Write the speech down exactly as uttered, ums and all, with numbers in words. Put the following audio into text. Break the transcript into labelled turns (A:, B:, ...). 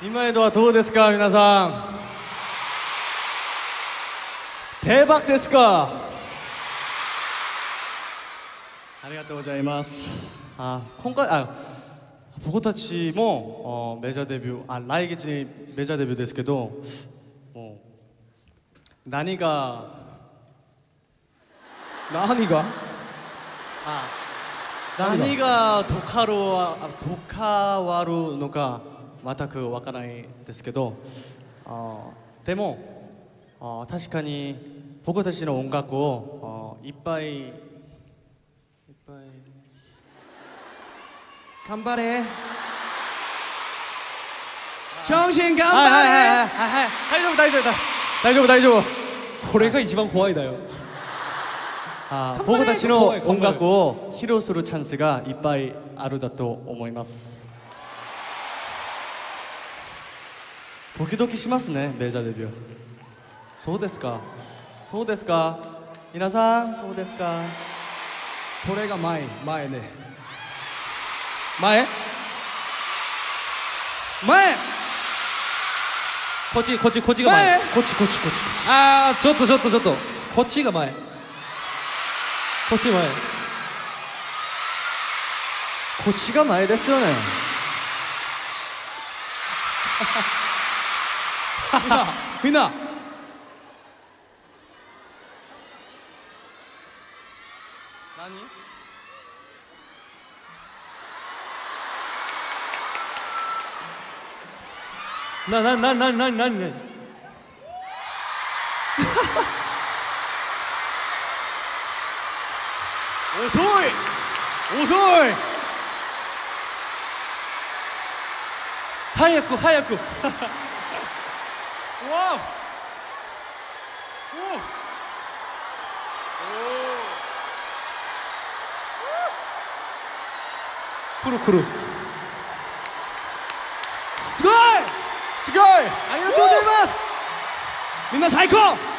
A: 今江戸はどうですか皆さん。대박ですか。ありがとうございます。あ、今回あ僕たちもメジャーデビューあ来月にメジャーデビューですけど、もう何が
B: 何が
A: あ何がとかるわとかわるのか全くわからないですけど、あでもあ確かに僕たちの音楽をあいっぱいいっぱい
B: 頑張れ정신頑
A: はいはいはい
B: 張
A: はいはい大丈夫大丈夫大丈夫大丈夫。
C: これが一番怖いだよ。
A: あ僕たちの音楽を披露するチャンスがいっぱいあるだと思います。ドキドキしますねメジャーデビュー。そうですかそうですか皆さんそうですか。
B: これが前前ね前前
C: こっちこっちこっちが前。
B: 前
A: こっちこっちこっちこっち
C: あーちょっとちょっとちょっとこっちが前。こっち前。
A: こっちが前ですよね。
B: みんなみんな
C: ななななななな
A: 遅い遅い
C: 早く早く。
B: おお
C: くるくる。
B: すごいすごいありがとうございますみんな最高